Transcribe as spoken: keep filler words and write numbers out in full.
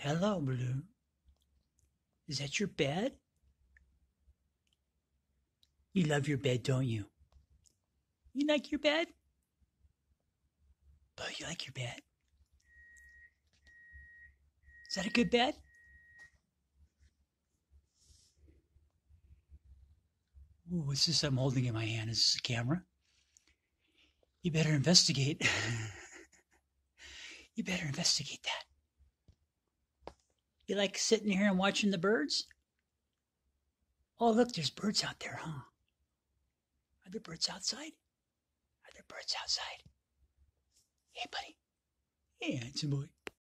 Hello, Baloo. Is that your bed? You love your bed, don't you? You like your bed? Baloo, you like your bed? Is that a good bed? Ooh, what's this I'm holding in my hand? Is this a camera? You better investigate. You better investigate that. You like sitting here and watching the birds? Oh, look, there's birds out there, huh? Are there birds outside? Are there birds outside? Hey, buddy. Hey, handsome boy.